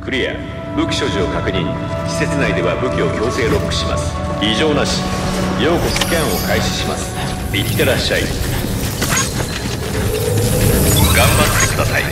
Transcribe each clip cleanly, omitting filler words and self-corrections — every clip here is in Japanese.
クリア。武器所持を確認。施設内では武器を強制ロックします。異常なし。ようこスキャンを開始します。いってらっしゃい。頑張ってください。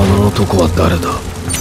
の男は誰だ？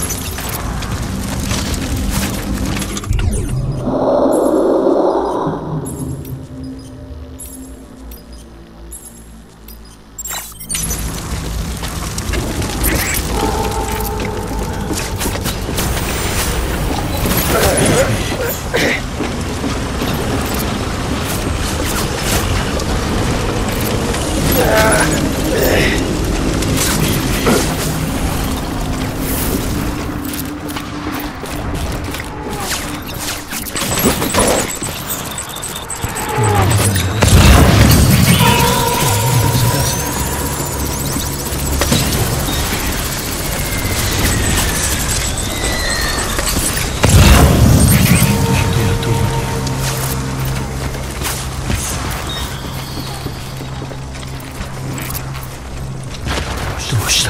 どうした？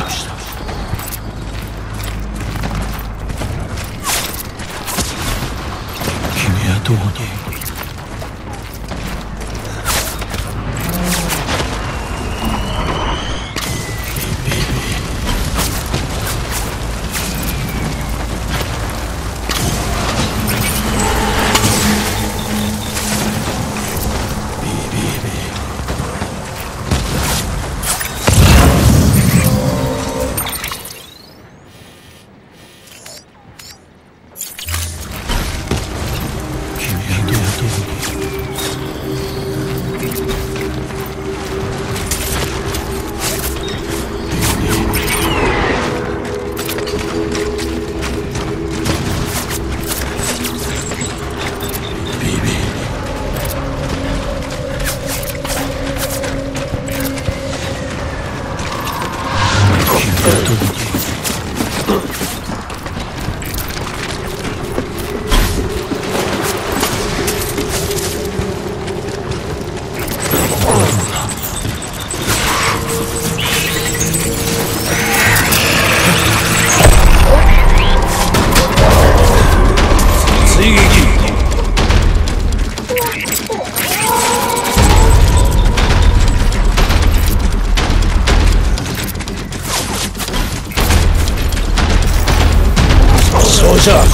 君はどこに？ じゃあ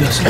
出せ。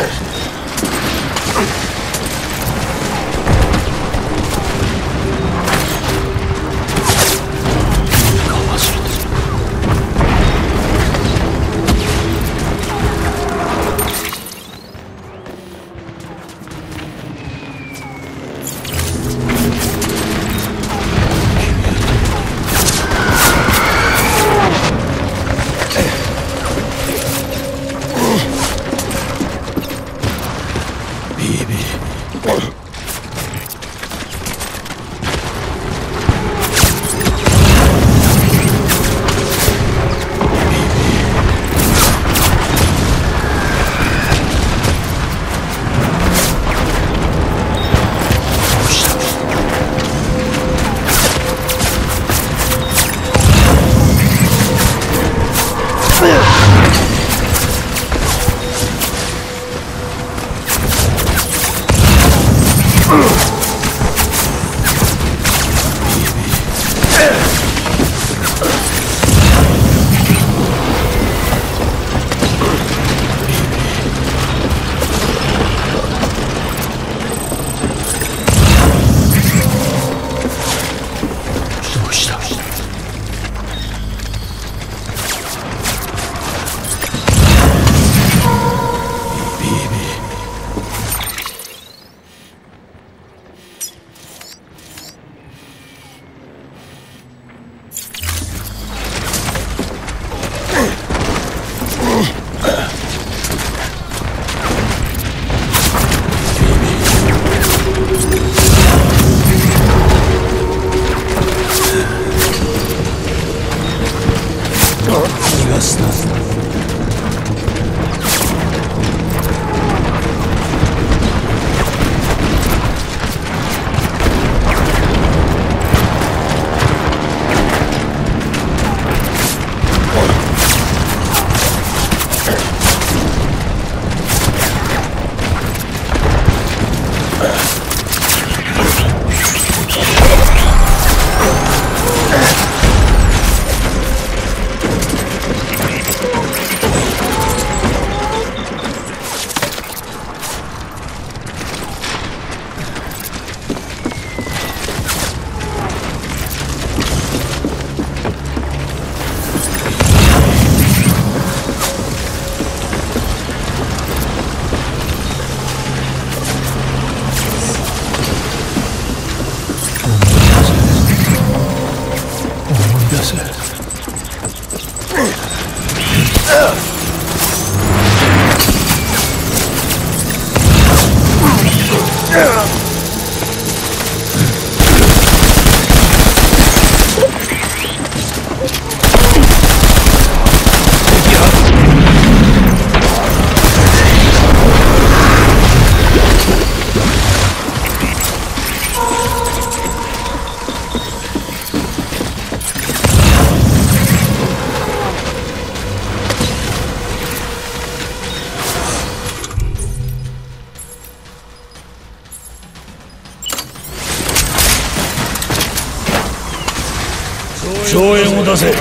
硝煙を出せ。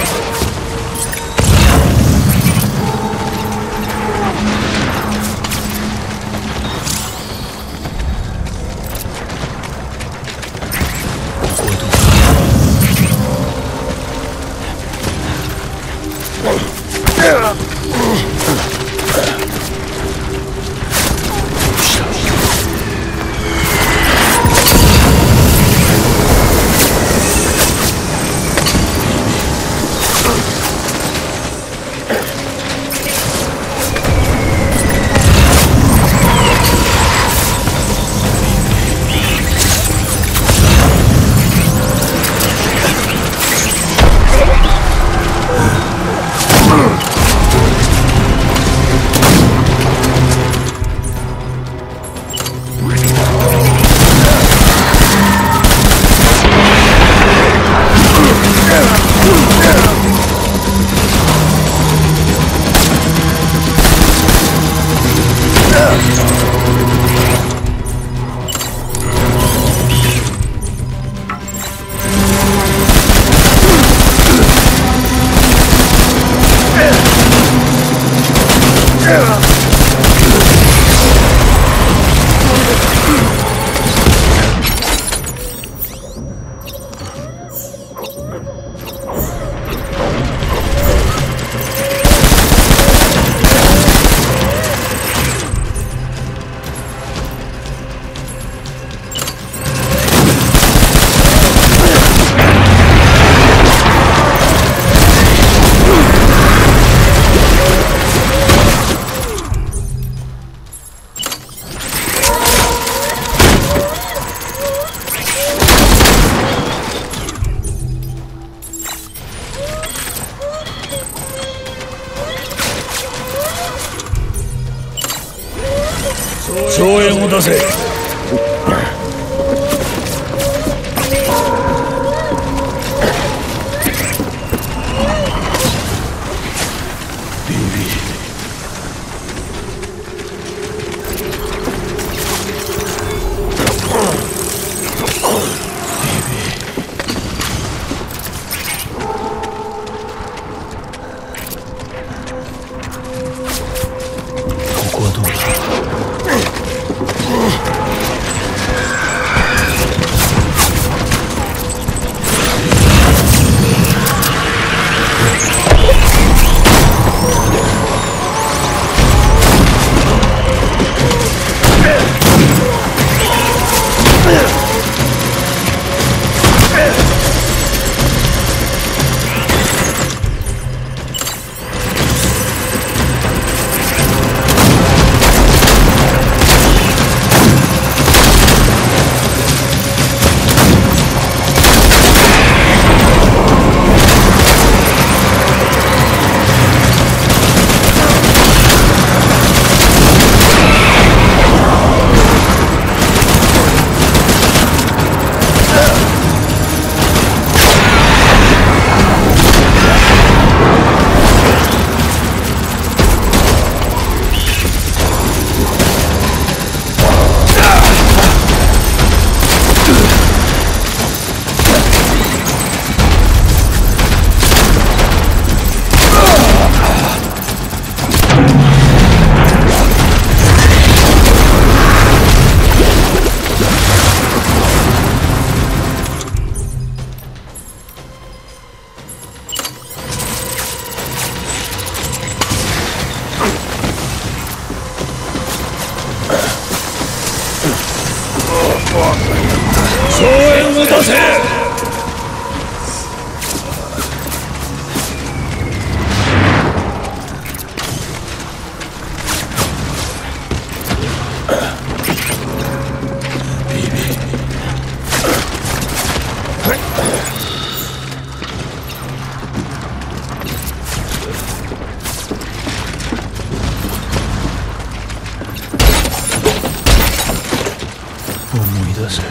総援を出せ。ここはどうだ。総援を出せ。思い出せ。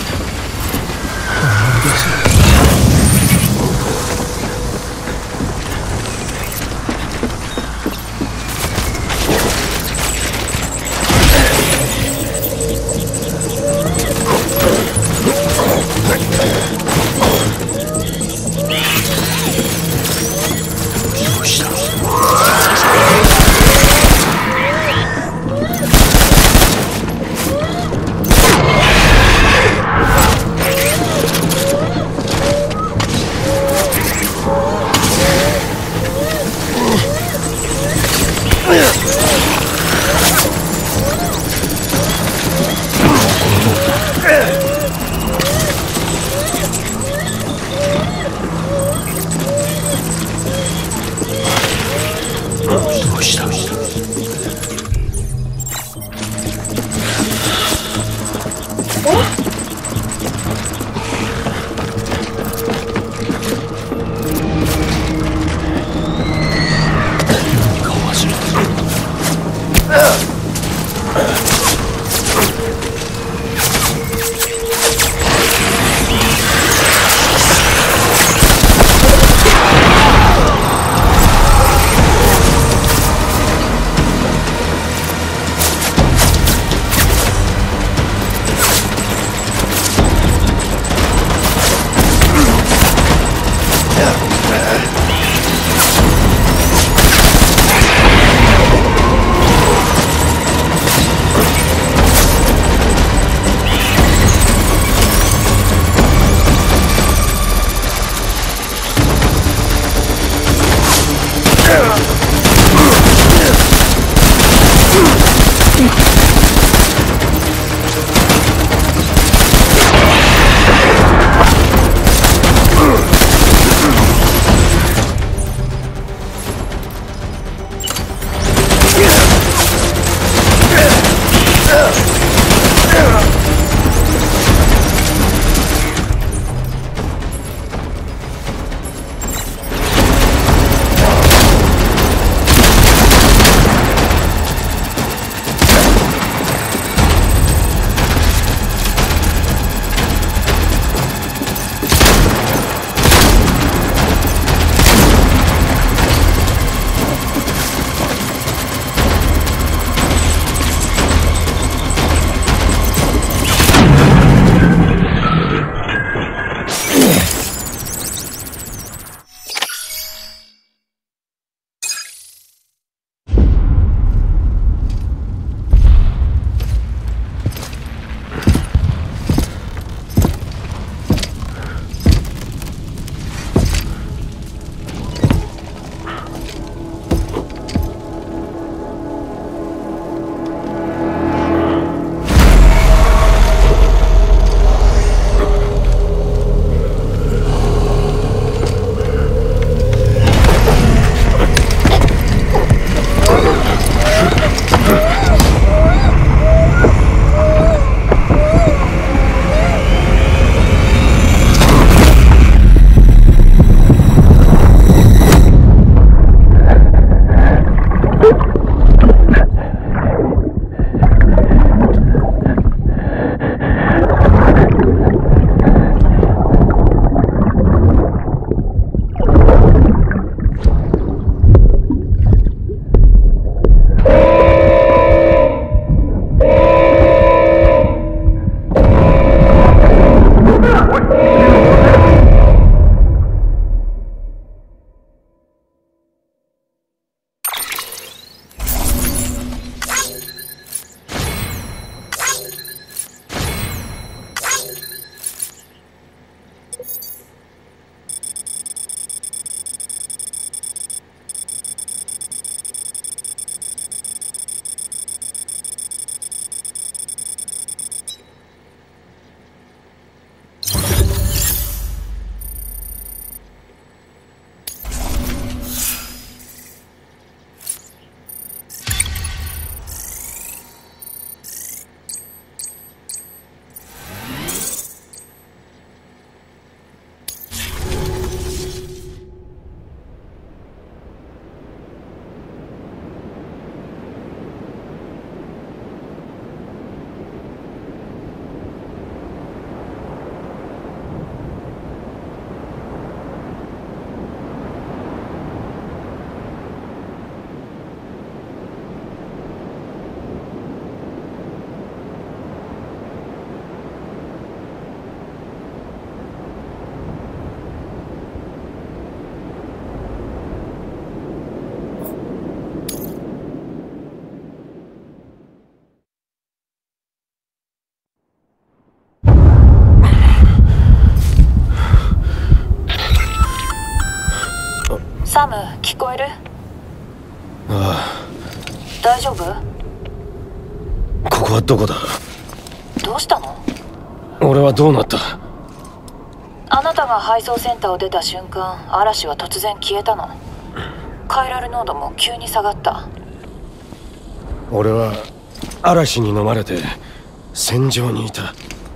どうした。 サム、聞こえる？ あ大丈夫？ あ、ここはどこだ？ どうしたの？ 俺はどうなった？ あなたが配送センターを出た瞬間、嵐は突然消えたの。カイラル濃度も急に下がった。 俺は嵐に飲まれて戦場にいた。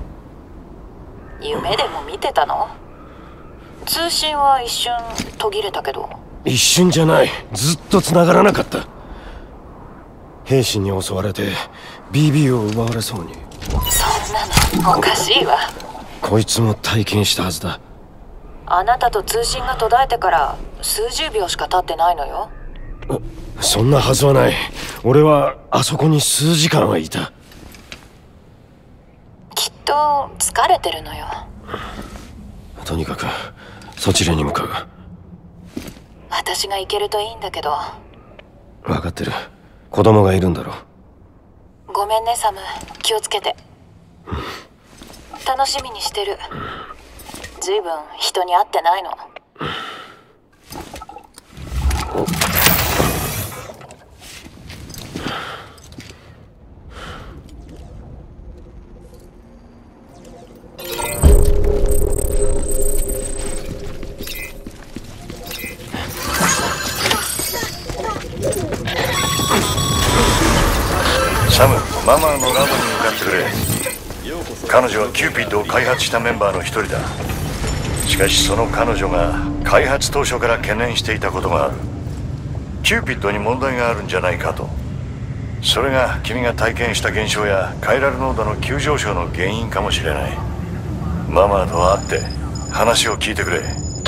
夢でも見てたの？通信は一瞬途切れたけど。 一瞬じゃない、ずっと繋がらなかった。兵士に襲われて BB を奪われそうに。 そんなのおかしいわ。 こいつも体験したはずだ。 あなたと通信が途絶えてから数十秒しか経ってないのよ。 そんなはずはない。俺はあそこに数時間はいた。 きっと疲れてるのよ。 とにかくそちらに向かう。 私が行けるといいんだけど。 分かってる。子供がいるんだろ。 ごめんねサム、気をつけて。楽しみにしてる。ずいぶん人に会ってないの。 サム、ママのラボに向かってくれ。彼女はキューピッドを開発したメンバーの一人だ。しかしその彼女が開発当初から懸念していたことがある。キューピッドに問題があるんじゃないかと。それが君が体験した現象やカイラル濃度の急上昇の原因かもしれない。ママと会って話を聞いてくれ。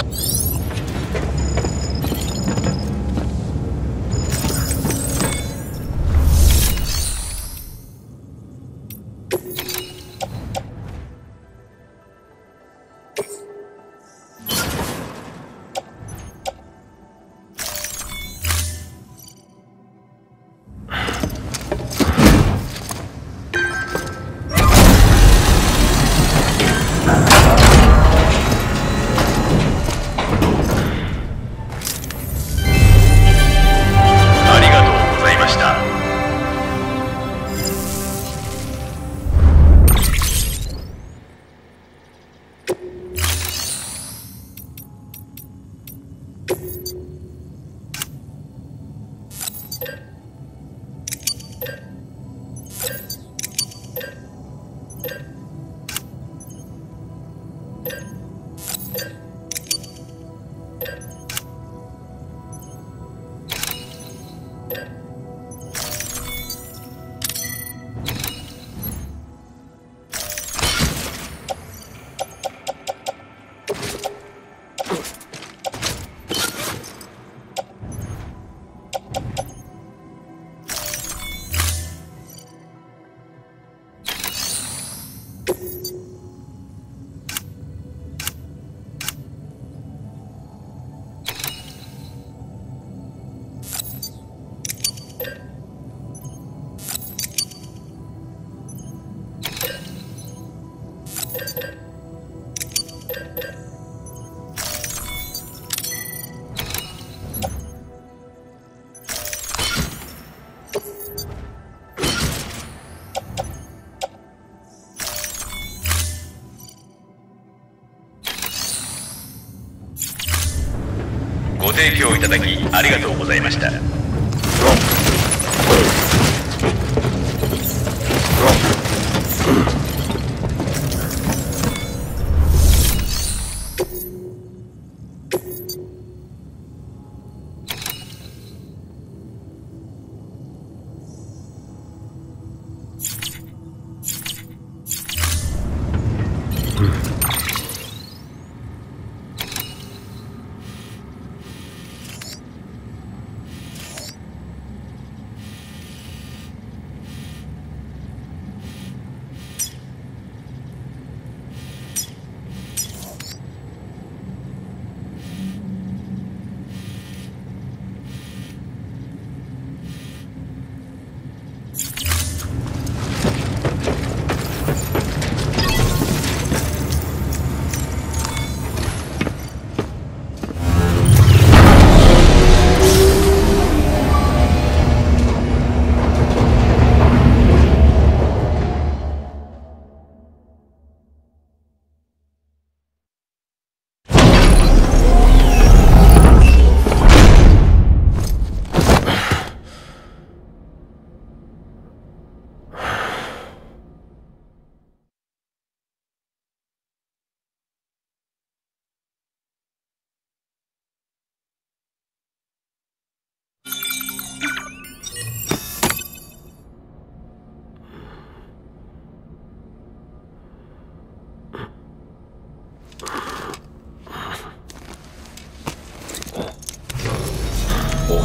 ご提供いただきありがとうございました。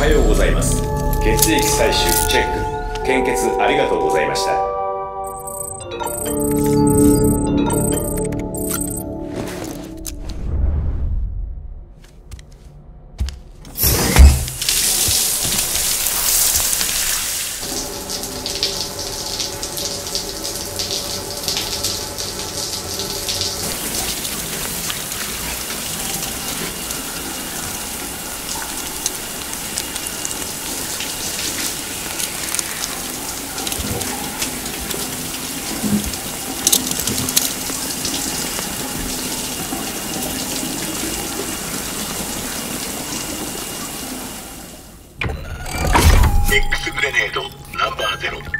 ようございます。血液採取チェック。献血ありがとうございました。 X グレネードナンバーゼロ。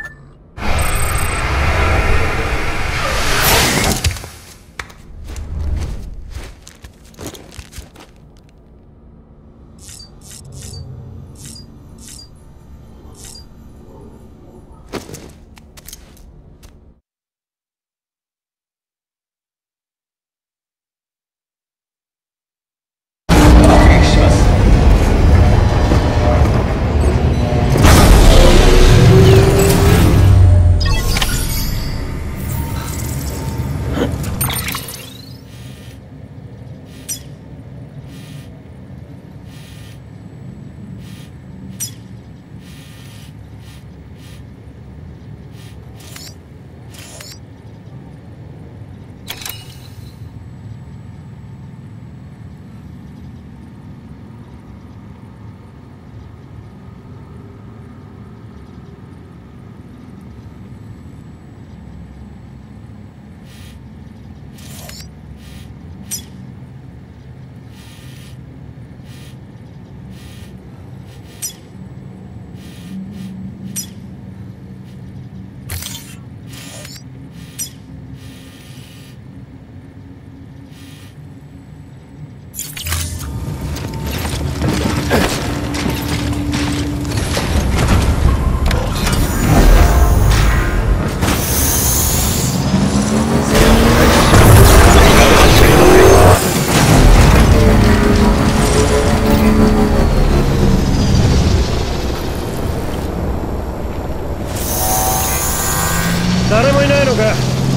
誰もいないのか？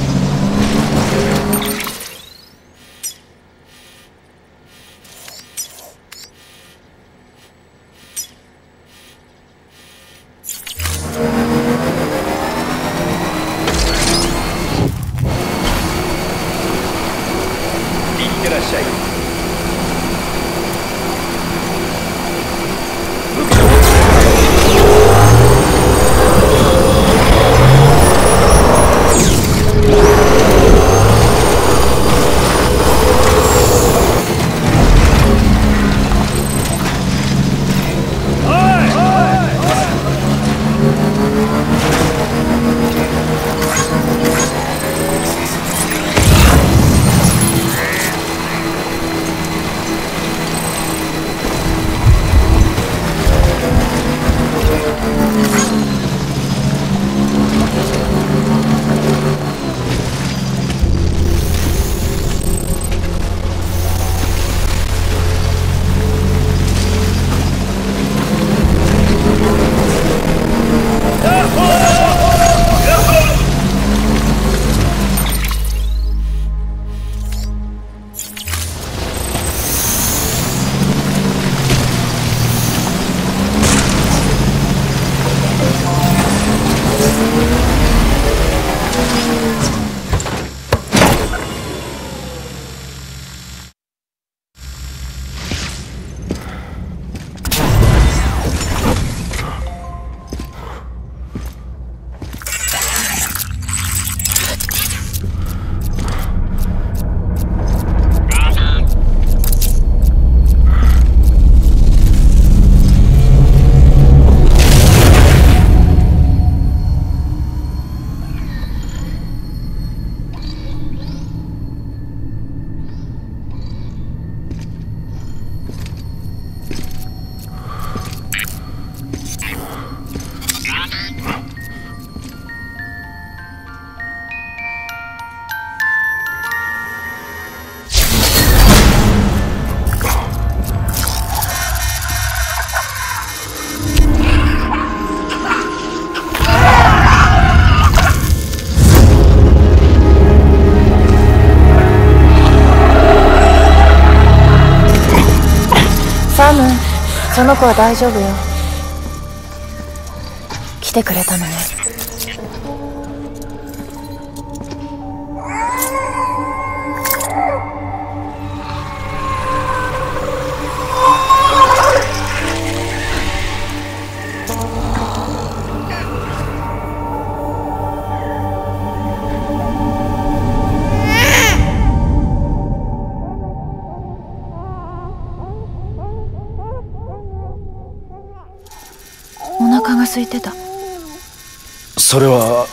いってらっしゃい。 の子は大丈夫よ。来てくれたのね。お腹が空いてた。 それは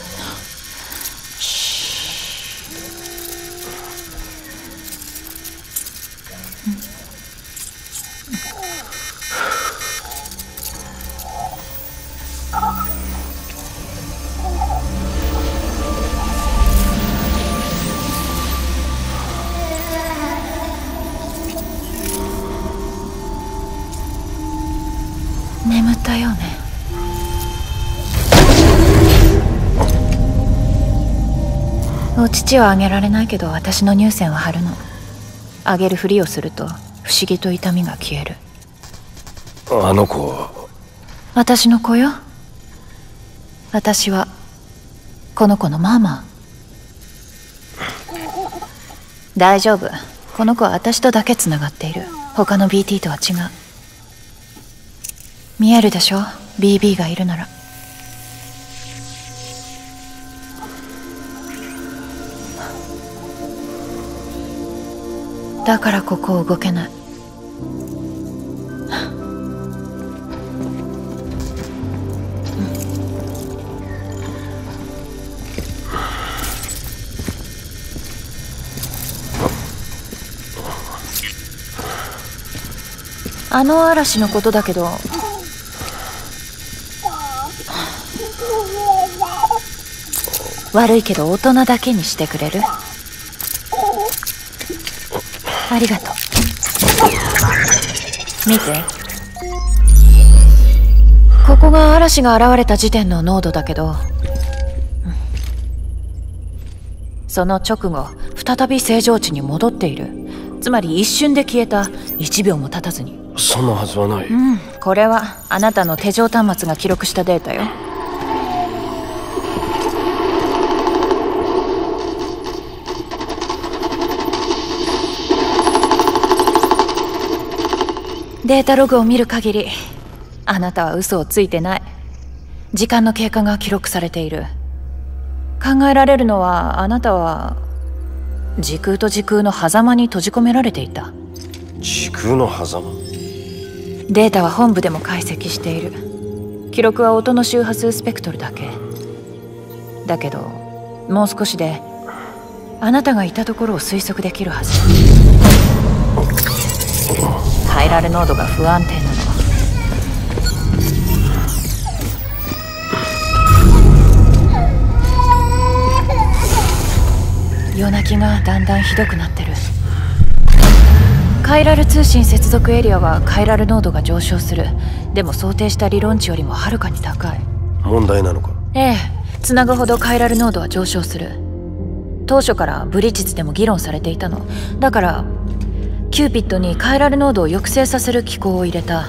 眠ったよね。お乳はあげられないけど、私の乳腺は張るの。あげるふりをすると不思議と痛みが消える。 あの子。 私の子よ。私はこの子のママ。大丈夫。この子は私とだけつながっている。他の BT とは違う。見えるでしょ BB がいるなら。だからここを動けない。あの嵐のことだけど、悪いけど大人だけにしてくれる？ありがとう。見て、ここが嵐が現れた時点の濃度だけど、その直後再び正常値に戻っている。つまり一瞬で消えた。1秒も経たずに。 そんなはずはない。 これはあなたの手錠端末が記録したデータよ。データログを見る限り、あなたは嘘をついてない。時間の経過が記録されている。考えられるのは、あなたは時空と時空の狭間に閉じ込められていた。 時空の狭間？ データは本部でも解析している。記録は音の周波数スペクトルだけだけど、もう少しであなたがいたところを推測できるはず。カイラル濃度が不安定なの。夜泣きがだんだんひどくなってる。カイラル通信接続エリアはカイラル濃度が上昇する。でも想定した理論値よりもはるかに高い。 問題なのか？ ええ、つなぐほどカイラル濃度は上昇する。当初からブリッジズでも議論されていたの。だからキューピッドにカイラル濃度を抑制させる機構を入れた。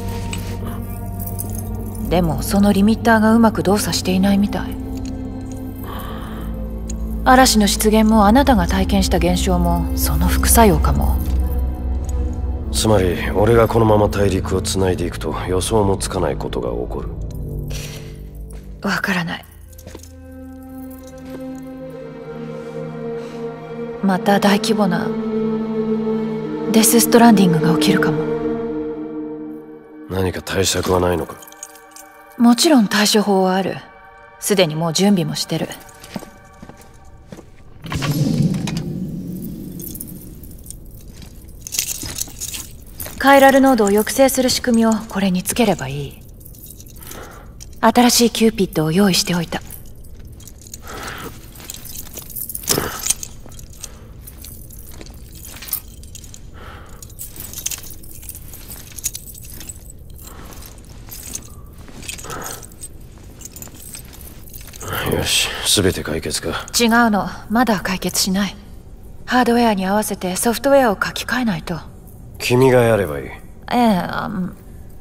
でもそのリミッターがうまく動作していないみたい。嵐の出現もあなたが体験した現象もその副作用かも。 つまり俺がこのまま大陸をつないでいくと予想もつかないことが起こる。 わからない。また大規模なデス・ストランディングが起きるかも。 何か対策はないのか？ もちろん対処法はある。すでにもう準備もしてる。カイラル濃度を抑制する仕組みをこれにつければいい。新しいキューピッドを用意しておいた。 よし、全て解決か？ 違うの、まだ解決しない。ハードウェアに合わせてソフトウェアを書き換えないと。 君がやればいい。 ええ、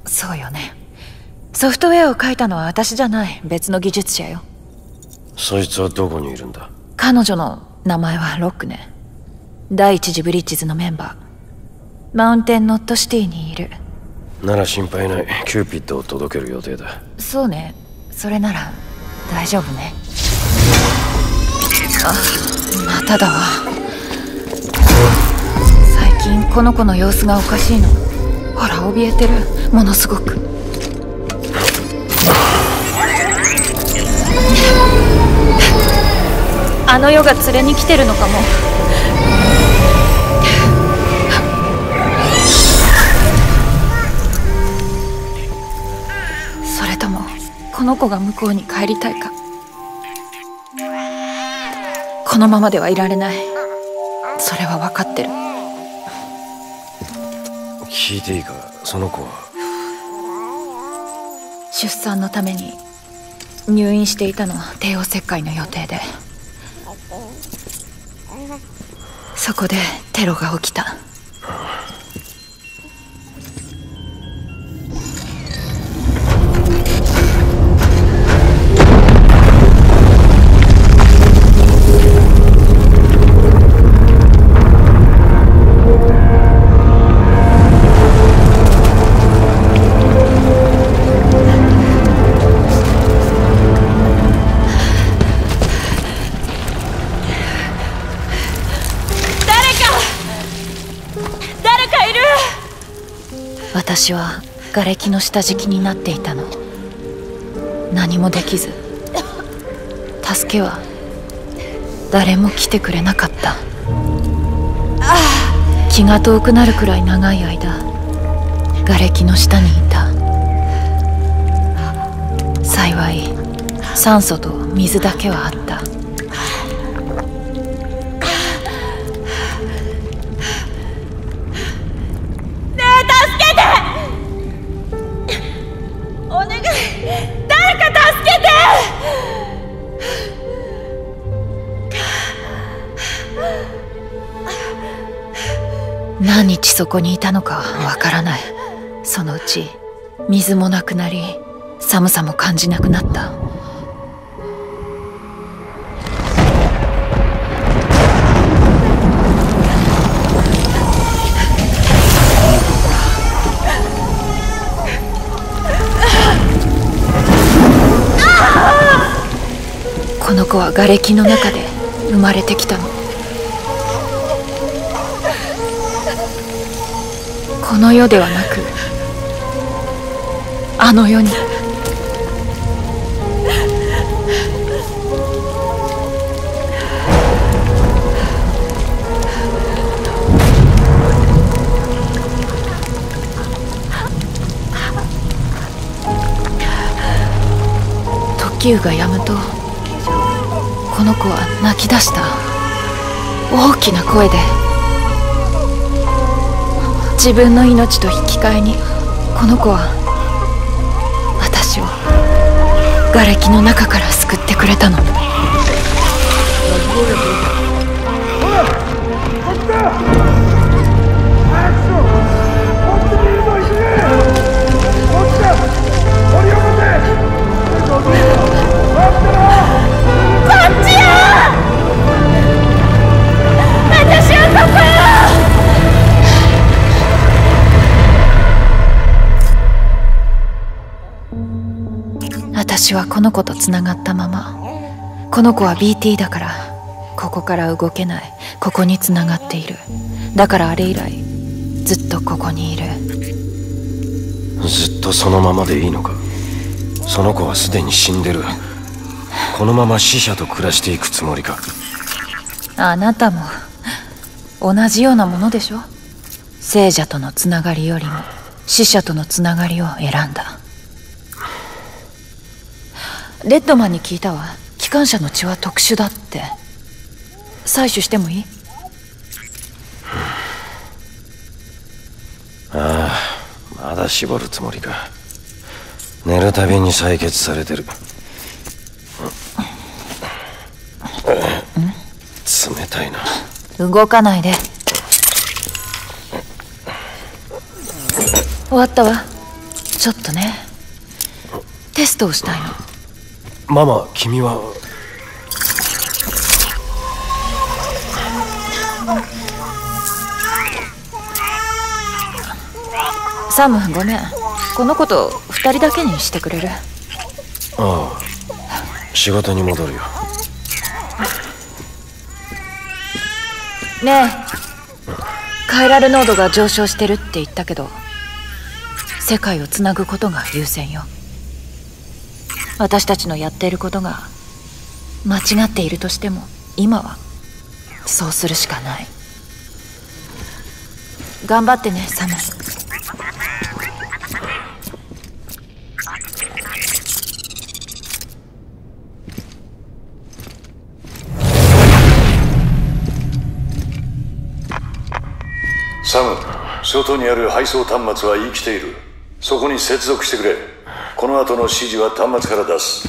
そうよね。ソフトウェアを書いたのは私じゃない。別の技術者よ。 そいつはどこにいるんだ？ 彼女の名前はロックね。第一次ブリッジズのメンバー。マウンテンノットシティにいる。 なら心配ない。キューピッドを届ける予定だ。 そうね。それなら大丈夫ね。あ、まただわ。最近この子の様子がおかしいの。ほら、怯えてる。ものすごく。あの世が連れに来てるのかも。それともこの子が向こうに帰りたいか。このままではいられない。それは分かってる。 聞いていいか、その子は。 出産のために入院していたの。帝王切開の予定で。そこでテロが起きた。私は瓦礫の下敷きになっていたの。何もできず、助けは誰も来てくれなかった。気が遠くなるくらい長い間瓦礫の下にいた。幸い酸素と水だけはあった。何日そこにいたのかわからない。そのうち水もなくなり、寒さも感じなくなった。この子は瓦礫の中で生まれてきたの。この世ではなくあの世に。時雨が止むとこの子は泣き出した。大きな声で。自分の命と引き換えにこの子は私を瓦礫の中から救ってくれたの。私はこの子とつながったまま。この子は BT だからここから動けない。ここにつながっている。だからあれ以来ずっとここにいる。 ずっとそのままでいいのか？その子はすでに死んでる。このまま死者と暮らしていくつもりか？ あなたも同じようなものでしょ。聖者とのつながりよりも死者とのつながりを選んだ。レッドマンに聞いたわ。機関車の血は特殊だって。採取してもいい？ ああ、まだ絞るつもりか。寝るたびに採血されてる。冷たいな。 動かないで。終わったわ。 ちょっとね、テストをしたいの。 ママ、君は。 サム、ごめん。この子と2人だけにしてくれる？ ああ、仕事に戻るよ。 ねえ、カイラル濃度が上昇してるって言ったけど、世界をつなぐことが優先よ。私たちのやっていることが間違っているとしても、今はそうするしかない。頑張ってね、サム。 サム、外にある配送端末は生きている。そこに接続してくれ。この後の指示は端末から出す。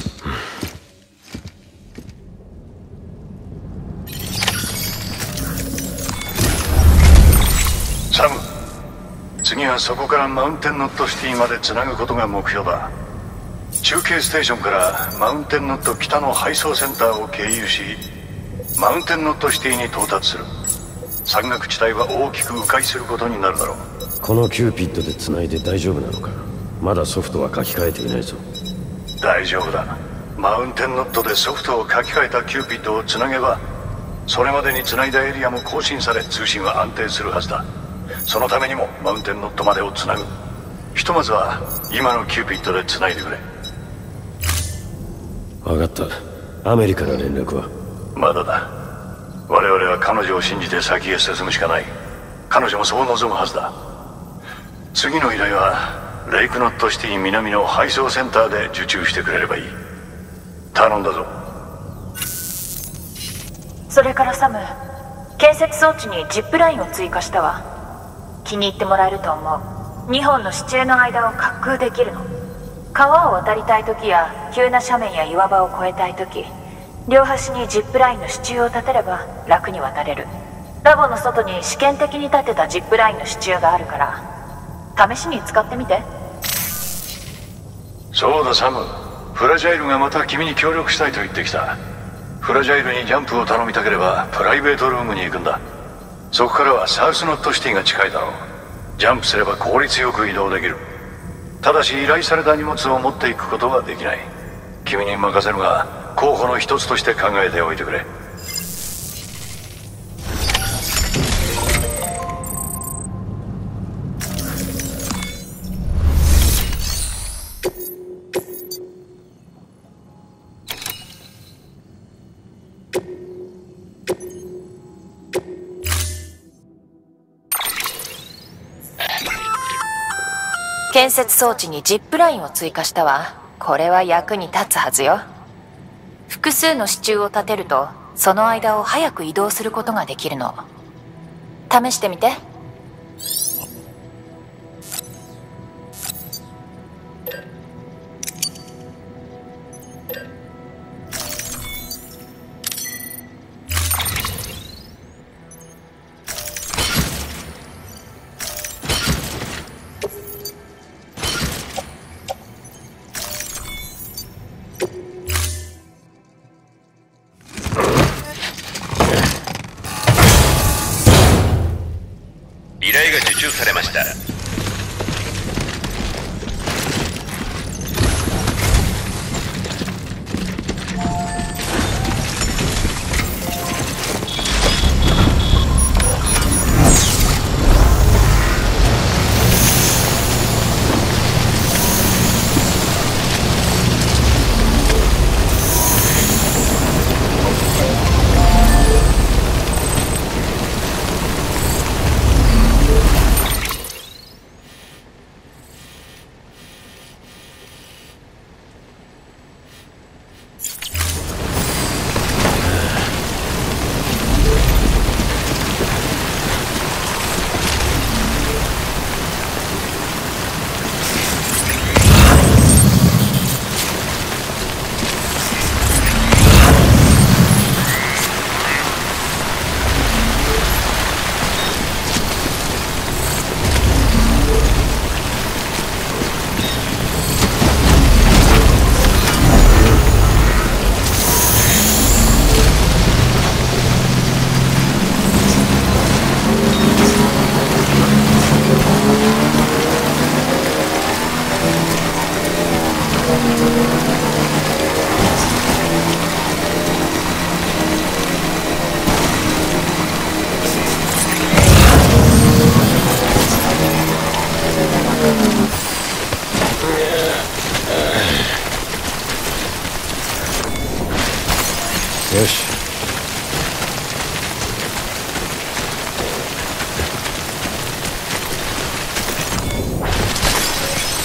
サム、次はそこからマウンテンノットシティまでつなぐことが目標だ。中継ステーションからマウンテンノット北の配送センターを経由し、マウンテンノットシティに到達する。山岳地帯は大きく迂回することになるだろう。 このキューピッドで繋いで大丈夫なのか？まだソフトは書き換えていないぞ。 大丈夫だ。マウンテンノットでソフトを書き換えたキューピッドをつなげば、それまでにつないだエリアも更新され、通信は安定するはずだ。そのためにもマウンテンノットまでをつなぐ。ひとまずは今のキューピッドでつないでくれ。 分かった。アメリから連絡は？ まだだ。我々は彼女を信じて先へ進むしかない。彼女もそう望むはずだ。次の依頼はレイクノットシティ南の配送センターで受注してくれればいい。頼んだぞ。 それからサム、建設装置にジップラインを追加したわ。気に入ってもらえると思う。2本の支柱の間を滑空できるの。川を渡りたい時や急な斜面や岩場を越えたい時、両端にジップラインの支柱を立てれば楽に渡れる。ラボの外に試験的に立てたジップラインの支柱があるから、試しに使ってみて。 そうだサム、フラジャイルがまた君に協力したいと言ってきた。フラジャイルにジャンプを頼みたければプライベートルームに行くんだ。そこからはサウスノットシティが近いだろう。ジャンプすれば効率よく移動できる。ただし依頼された荷物を持っていくことはできない。君に任せるが、候補の一つとして考えておいてくれ。 建設装置にジップラインを追加したわ。これは役に立つはずよ。複数の支柱を立てると、その間を早く移動することができるの。試してみて。 依頼が受注されました。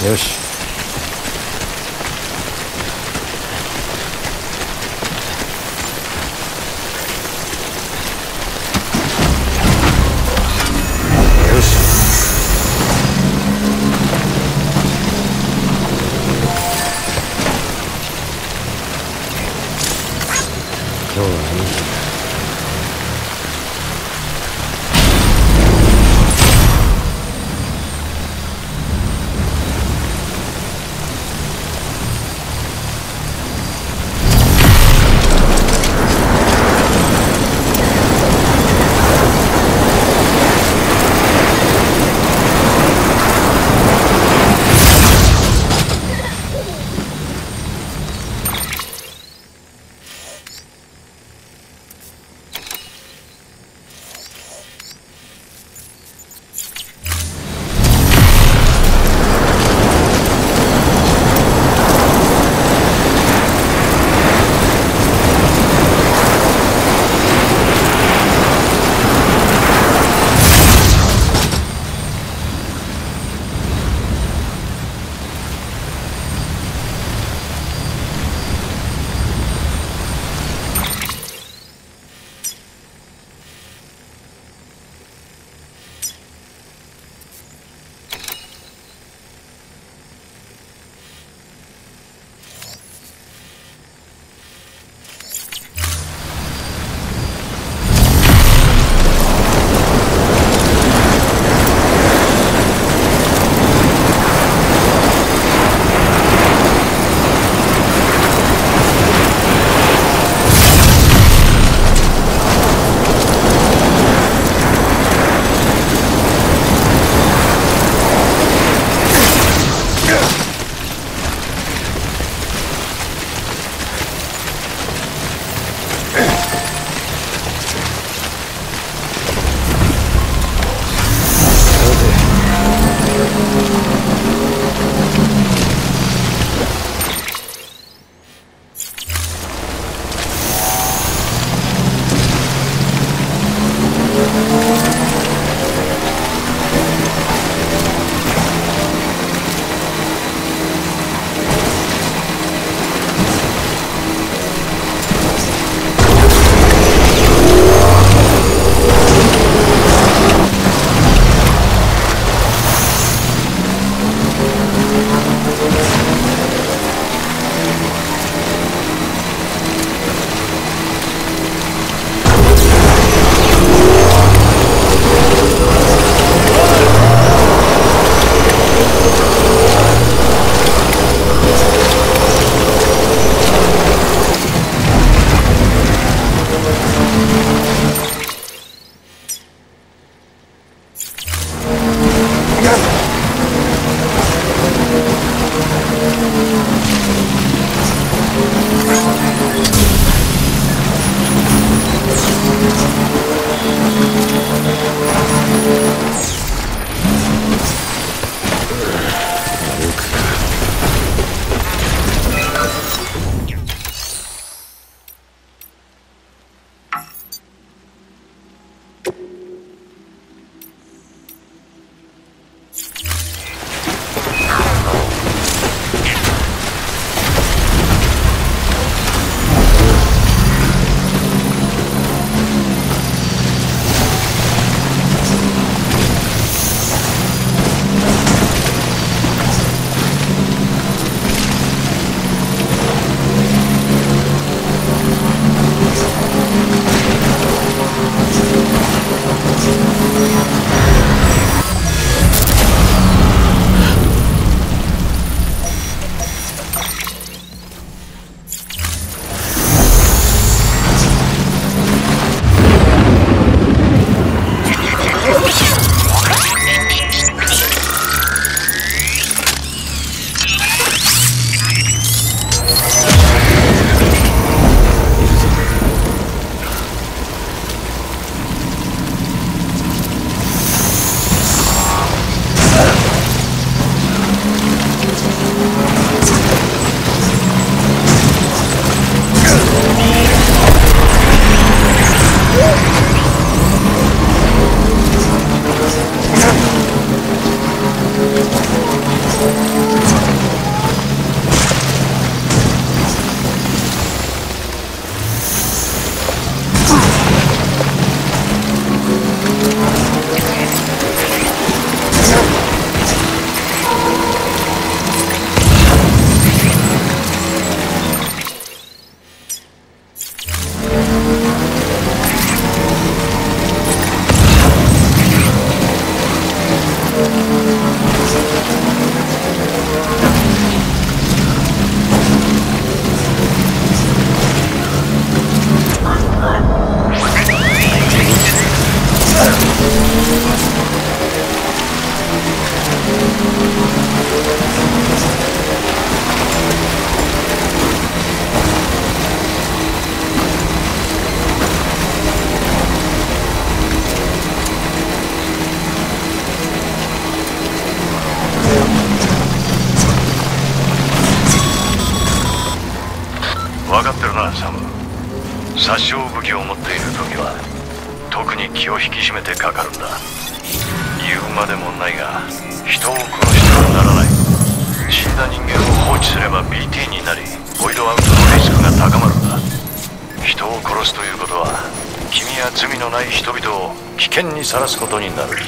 よし。よし。今日はいい日だ。 殺傷武器を持っている時は特に気を引き締めてかかるんだ。言うまでもないが人を殺してはならない。死んだ人間を放置すれば BT になりボイドアウトのリスクが高まるんだ。人を殺すということは君や罪のない人々を危険にさらすことになる。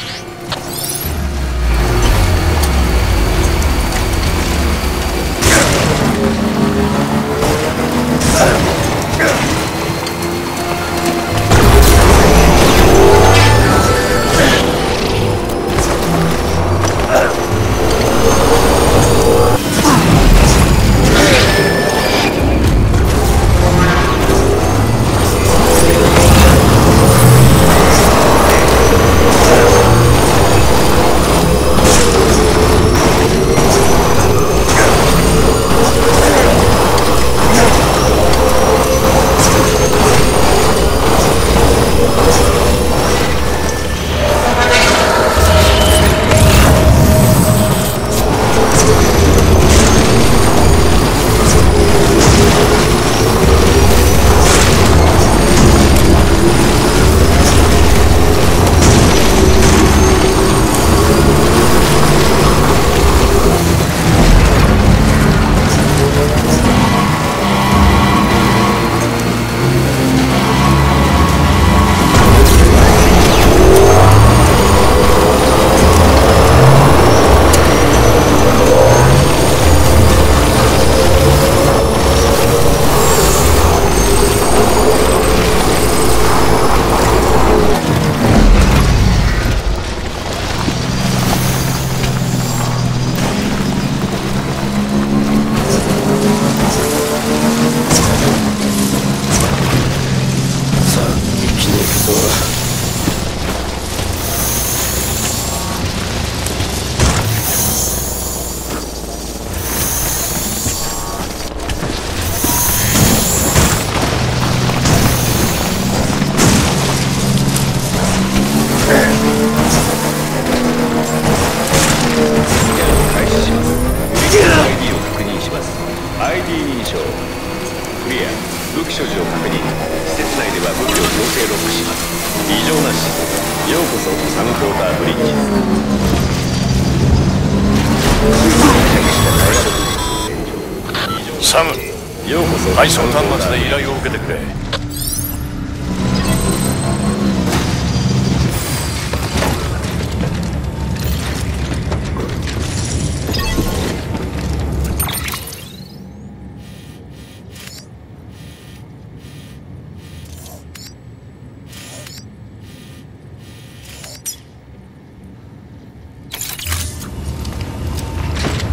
サム、配送端末で依頼を受けてくれ。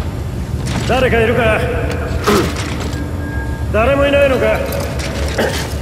誰かいるか？誰もいないのか？